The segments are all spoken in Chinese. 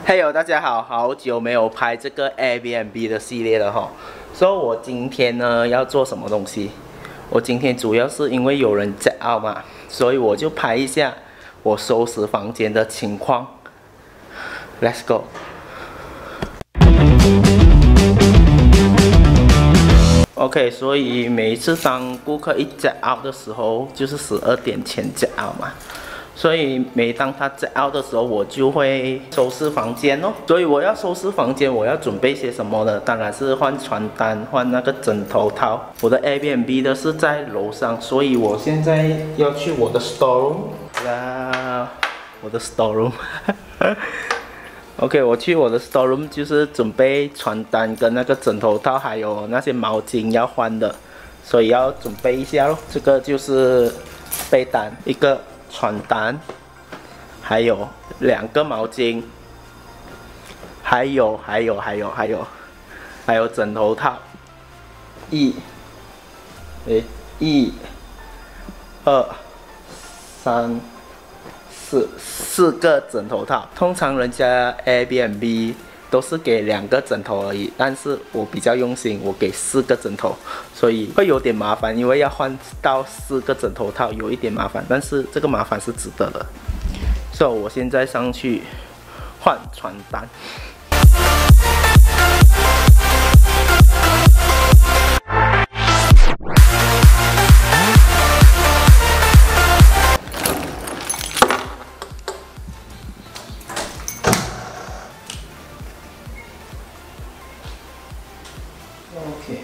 嘿呦，大家好，好久没有拍这个 Airbnb 的系列了哈。所以我今天呢要做什么东西？我今天主要是因为有人check out嘛，所以我就拍一下我收拾房间的情况。Let's go。OK， 所以每一次当顾客一check out的时候，就是12点前check out嘛。所以每当他check out的时候，我就会收拾房间哦。所以我要收拾房间，我要准备些什么呢？当然是换床单、换那个枕头套。我的 Airbnb 的是在楼上，所以我现在要去我的 store room 啦，我的 store room。OK， 我去我的 store room 就是准备床单跟那个枕头套，还有那些毛巾要换的，所以要准备一下咯。这个就是被单一个。床单，还有2个毛巾，还有枕头套，1、2、3、4个枕头套。通常人家 Airbnb 都是给2个枕头而已，但是我比较用心，我给4个枕头，所以会有点麻烦，因为要换到4个枕头套，有一点麻烦，但是这个麻烦是值得的。所以我现在上去换床单。OK，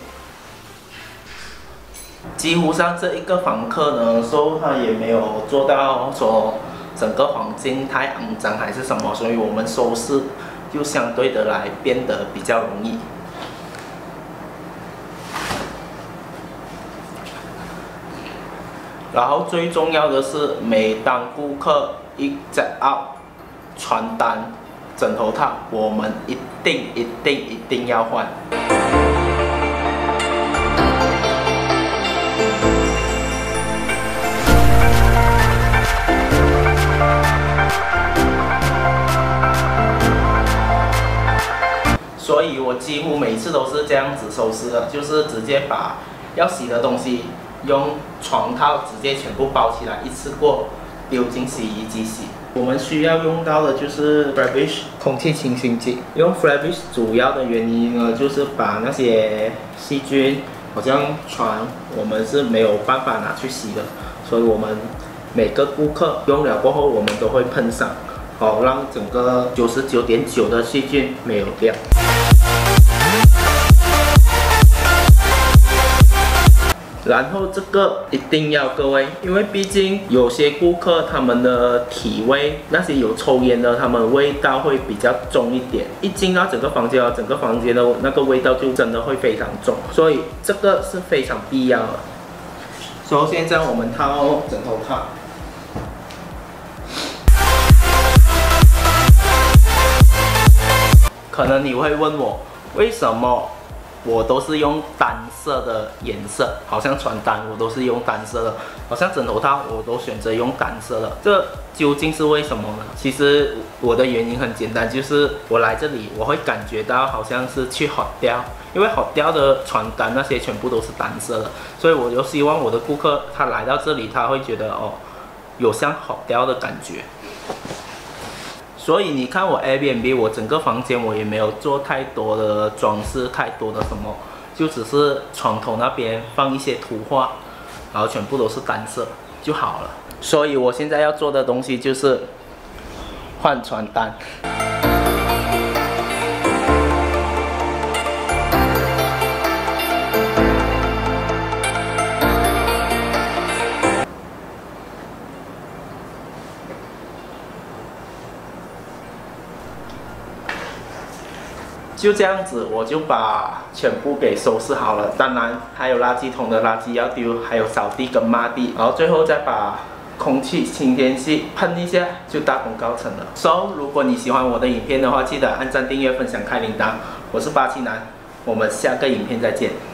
几乎上这一个房客呢，说他也没有做到说整个环境太肮脏还是什么，所以我们收拾就相对的来变得比较容易。然后最重要的是，每当顾客一check out，床单、枕头套，我们一定要换。所以我几乎每次都是这样子收拾的，就是直接把要洗的东西用床套直接全部包起来，一次过丢进洗衣机洗。我们需要用到的就是 Flabish 空气清新剂。用 Flabish 主要的原因呢，就是把那些细菌，好像床我们是没有办法拿去洗的，所以我们每个顾客用了过后，我们都会喷上，好让整个99.9%的细菌没有掉。然后这个一定要各位，因为毕竟有些顾客他们的体味，那些有抽烟的，他们味道会比较重一点。一进到整个房间整个房间的那个味道就真的会非常重，所以这个是非常必要的。所以现在我们套枕头套。可能你会问我，为什么我都是用单色的颜色？好像床单我都是用单色的，好像枕头套我都选择用单色的，这究竟是为什么呢？其实我的原因很简单，就是我来这里我会感觉到好像是去hotel，因为hotel的床单那些全部都是单色的，所以我就希望我的顾客他来到这里，他会觉得哦，有像hotel的感觉。所以你看我 Airbnb， 我整个房间我也没有做太多的装饰，太多的什么，就只是床头那边放一些图画，然后全部都是单色就好了。所以我现在要做的东西就是换床单。就这样子，我就把全部给收拾好了。当然还有垃圾桶的垃圾要丢，还有扫地跟抹地，然后最后再把空气清新剂喷一下，就大功告成了。So， 如果你喜欢我的影片的话，记得按赞、订阅、分享、开铃铛。我是87男，我们下个影片再见。